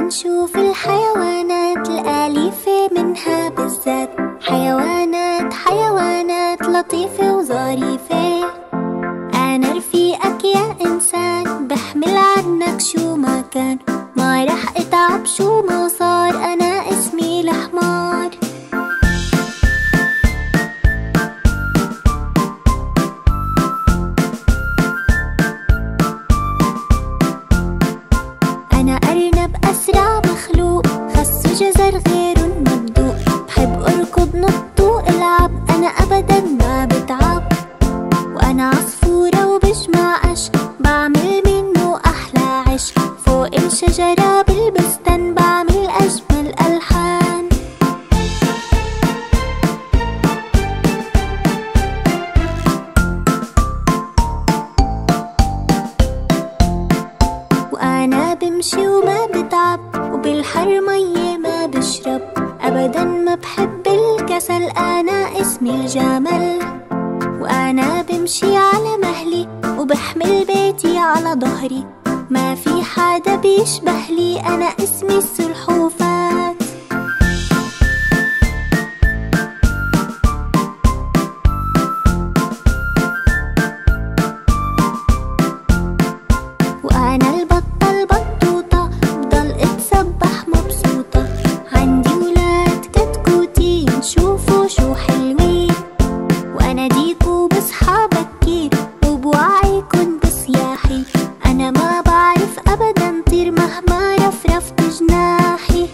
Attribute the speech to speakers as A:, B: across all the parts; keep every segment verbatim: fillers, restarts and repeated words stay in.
A: نشوف الحيوانات الأليفة منها بالذات، حيوانات حيوانات لطيفة وظريفة. أنا رفيقك يا إنسان، بحمل عنك شو ما كان، ما رح أتعب شو ما صار، أنا اسمي الحمار. أنا أرنب أسرع مخلوق، خس وجزر غير مبدوق، بحب أركض نط وألعب، أنا أبدا ما بتعب. وأنا عصفورة وبجمع قش، بعمل منه أحلى عش، فوق الشجرة بالبستان بعمل أجمل ألحان. وأنا بمشي وما بتعب، وبالحر مية ما بشرب، أبدا ما بحب الكسل، أنا اسمي الجمل. وأنا بمشي على مهلي، وبحمل بيتي على ظهري، ما في حدا بيشبه لي، أنا اسمي السلحفاة. وأنا البطة البطوطة، بضل اتسبح مبسوطة، عندي ولاد كتكوتي نشوفوا شو حلوين. وأنا ديكو بصحى بكير، وبوعيكن بصياحي، أنا ما بعرف أبدا طير مهما رفرفت جناحي.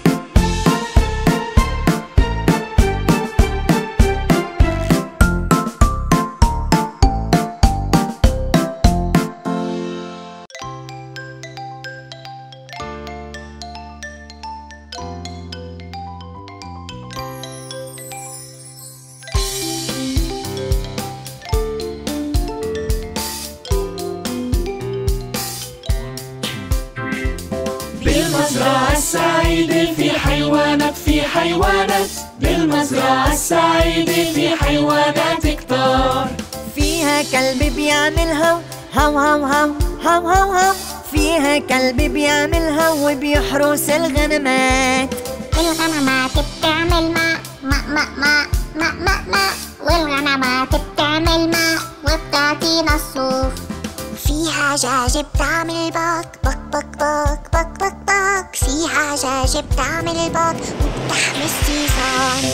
B: بالمزرعة السعيدة في حيوانات في حيوانات، بالمزرعة السعيدة في حيوانات كتار.
C: فيها كلب بيعمل هو هو هو هو هو هو هو، فيها كلب بيعمل هو وبيحرس الغنمات.
D: والغنمات بتعمل ماء ماء ماء ماء ماء ماء ماء، والغنمات بتعمل ماء وبتعطينا الصوف. فيها دجاجة بتعمل باك بك بك بك بك بك بك، فيها دجاجة بتعمل باك وبتحمي السيفان.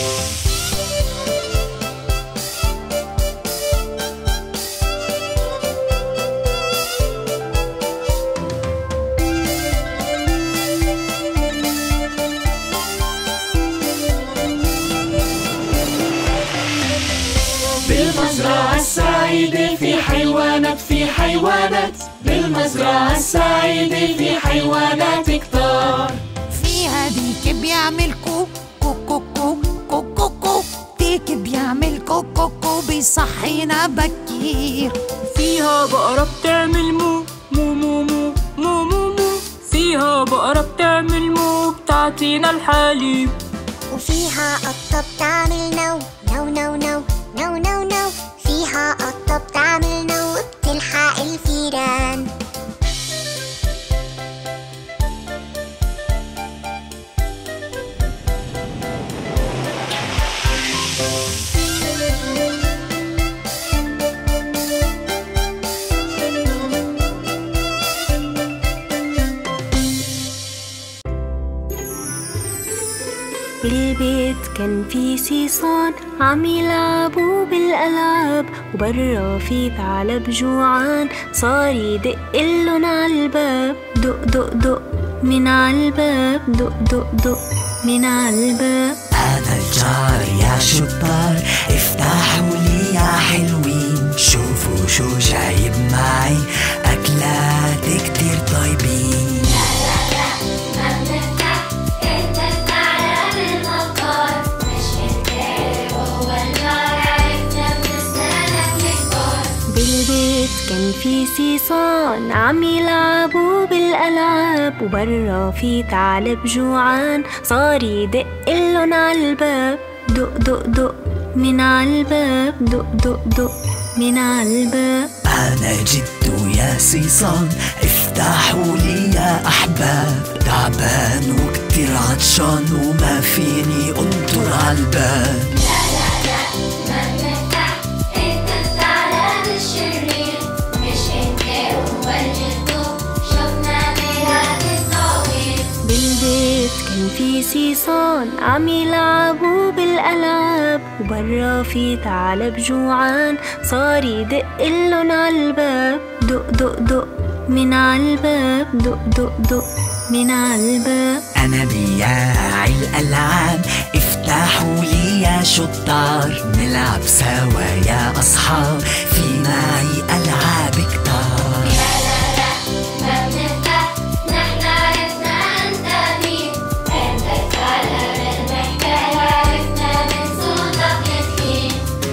B: بالمزرعة السعيدة في حيوانات في حيوانات، بالمزرعة السعيدة في حيوانات كتار.
C: فيها ديك بيعمل كو كو كو كو كو كو كو، ديك بيعمل كو كو كو بيصحينا بكير.
E: فيها بقرة بتعمل مو مو مو مو مو مو مو، فيها بقرة بتعمل مو بتعطينا الحليب.
D: وفيها قطة بتعمل نو نو نو نو نو نو نو، فيها قطة بتعمل نو بتلحق الفيران.
A: بالبيت كان في صيصان عم يلعبوا بالألعاب، وبرا في ثعلب جوعان صار يدق لن عالباب. دق دق دق من عالباب، دق دق دق من عالباب.
F: أنا الجار يا شطار، افتحوا لي يا حلوين، شوفوا شو جايب معي، أكلات كتير طيبين.
A: بالبيت كان في صيصان عم يلعبوا بالألعاب، وبرا في ثعلب جوعان صار يدق لن عالباب. دق دق دق من عالباب، دق دق دق من عالباب.
F: أنا جد يا صيصان، افتح افتحوا لي يا أحباب، تعبان وكتير عطشان وما فيني انطر عالباب.
G: لا لا لا ما بنفتح، انت الثعلب الشرير، مش انت هو الجندوب، شفنا ميلاد الطويل.
A: بالبيت كان في صيصان عم يلعبوا بالألعاب، وبرا في ثعلب جوعان صار يدقلن عالباب. دق دق دق من عالباب، دق دق دق من عالباب.
F: أنا بياعي الألعاب، افتحوا لي يا شطار، نلعب سوا يا أصحاب، في معي ألعاب كتار.
G: لا لا لا ما بنفتح، نحن عرفنا انت مين، انت الثعلب المحتال، عرفنا من صوتك التخين.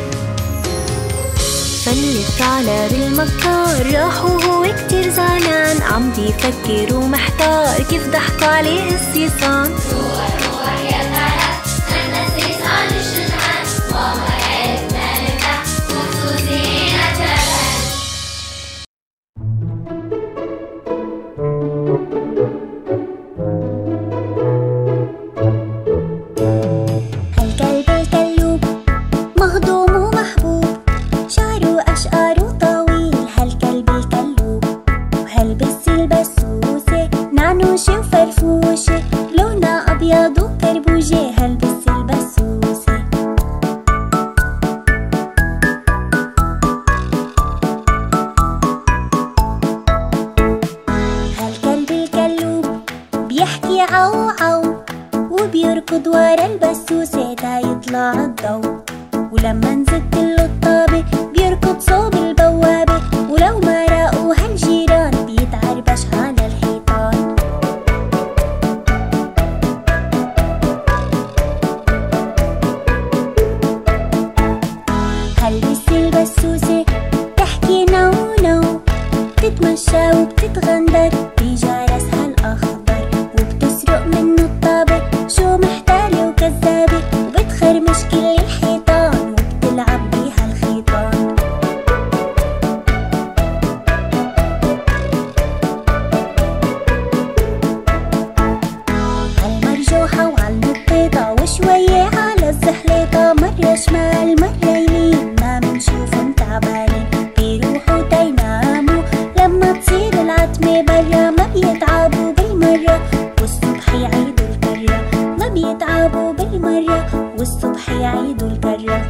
A: فل الثعلب المكار راح وهو كتير زعلان، عم بيفكر ومحتار كيف ضحكوا عليه الصيصان.
G: روح روح يا ثعلب، نحن الصيصان الشجعان، وما عرفنا نفتح مخصوصين التبان.
A: هالكلب الكلوب مهضوم ومحبوب، شعره أشقر وطويل، هالكلب الكلوب. وهالبس البسوسة نعنوشة وفرفوشة، لونها أبيض وكربوجة، هالبس البسوسة. هالكلب الكلوب بيحكي عو عو، وبيركض ورا البسوسة تا يطلع الضو. ولما نزدله الطابة بيركض صوب البوابة، ولو ما راقوا هالجيران بيتعربش على الحيطان. هالبس البسوسة تحكي نو نو، بتتمشى وبتتغندر بجرسها الأخضر، وبتسرق منه الطابة شو محتالة وكذابة، وبتخرمش كل الحيطان وبتلعب بيها الخيطان. عالمرجوحة وعالنطيطة وشوية على الزحليطة، مرة شمال مرة يمين ما منشوفن تعبانين، بيروحوا تيناموا لما تصير العتمة برا، ما بيتعبوا بالمرة والصبح يعيدوا الكرة، ما بيتعبوا بالمرة والصبح يعيدوا الكرة.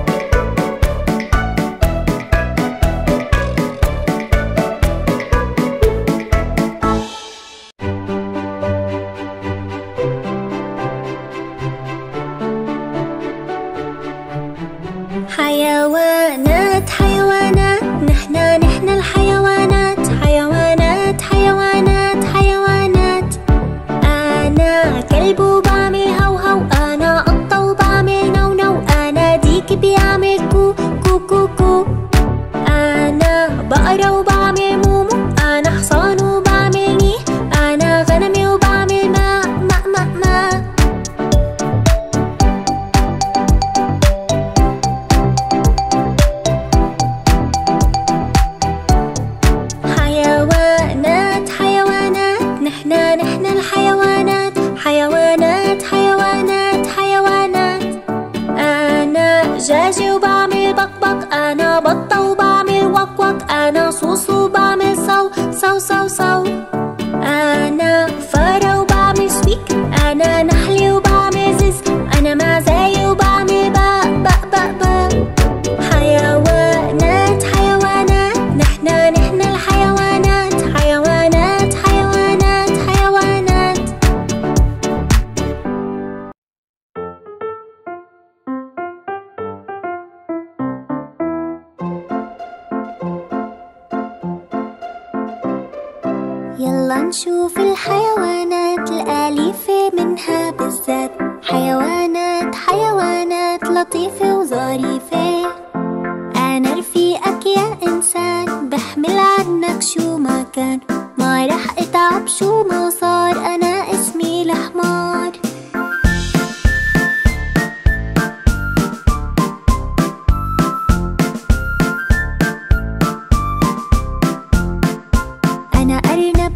A: حيوانات حيوانات نحنا نحنا الحيوانات، حيوانات حيوانات حيوانات. أنا كلب وبعمل هو هو، أنا قطة وبعمل نو نو، أنا ديك بيعمل كو كو كو كو. أنا بقرة وبعمل مومو، أنا حصان وبعمل نيه، أنا غنمي وبعمل ما ما ما ما. حيوانات حيوانات نحنا نحنا الحيوانات، حيوانات حيوانات حيوانات. أنا دجاجة وبعمل بق بق، أنا بطة وبعمل وك وك، أنا صوص وبعمل صو صو صو صو. أنا فارة وبعمل سويك، أنا نحلة وبعمل زز، أنا معزاية وبعمل با با با با. حيوانات حيوانات نحنا نحنا الحيوانات، حيوانات حيوانات حيوانات. يلا نشوف الحيوانات الأليفة منها بالذات، حيوانات حيوانات لطيفة وظريفة. أنا رفيقك يا إنسان، بحمل عنك شو ما كان، ما رح أتعب شو ما صار، أنا اسمي الحمار. أنا أرنب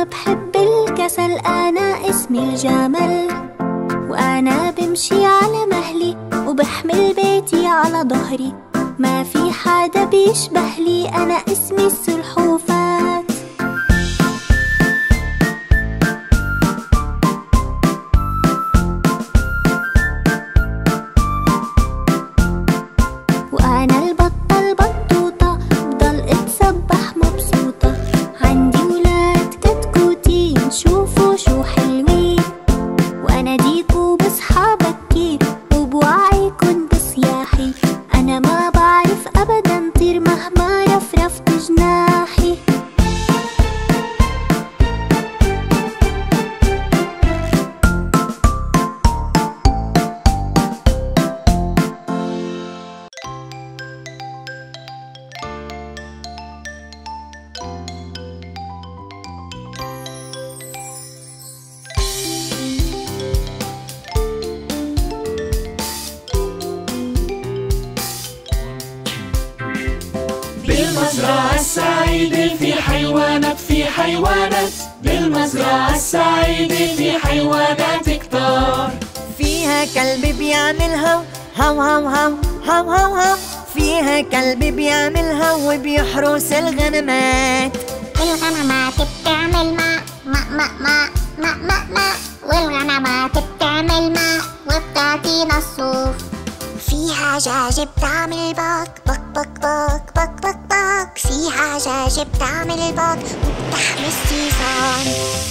A: بحب الكسل، أنا اسمي الجمل. وأنا بمشي على مهلي وبحمل بيتي على ظهري، ما في حدا بيشبه لي، أنا اسمي السلحوفات. وأنا البطة البطوطة بضل اتسبح مبسوطة، عندي ولاد كتكوتين شوفوا شو حلوين. وأنا ديكو بصحى بكير وبوعيكن بصياحي، أنا ما بعرف أبدا طير مهما رفرفت جناحي.
B: بالمزرعة السعيدة في حيوانات في حيوانات، بالمزرعة السعيدة في حيوانات كتار.
C: فيها كلب بيعمل هو هو هو هو هو هو هو، فيها كلب بيعمل هو وبيحرس الغنمات.
D: والغنمات بتعمل ما ما ما ما ما ما ما، والغنمات بتعمل ما وبتعطينا الصوف. فيها جاجة بتعمل باك باك باك باك باك باك باك، فيها جاجة بتعمل باك وبتحمي السيفان.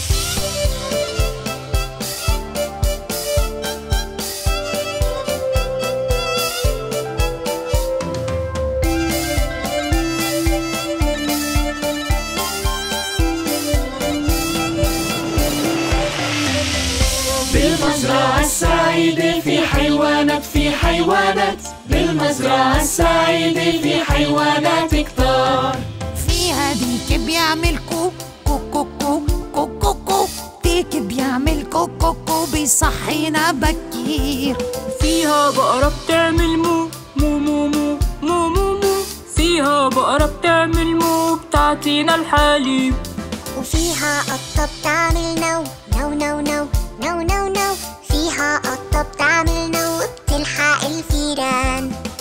B: بالمزرعة السعيدة في حيوانات في حيوانات، بالمزرعة السعيدة في حيوانات كتار.
F: فيها ديك بيعمل كو كو كو كو كو كو كو، ديك بيعمل كو كو كو بيصحينا بكير.
E: فيها بقرة بتعمل مو مو مو مو مو مو مو، فيها بقرة بتعمل مو بتعطينا الحليب.
D: وفيها قطة بتعمل نو نو نو نو نو نو نو، فيها قطة بتعمل نو بتلحق الفيران.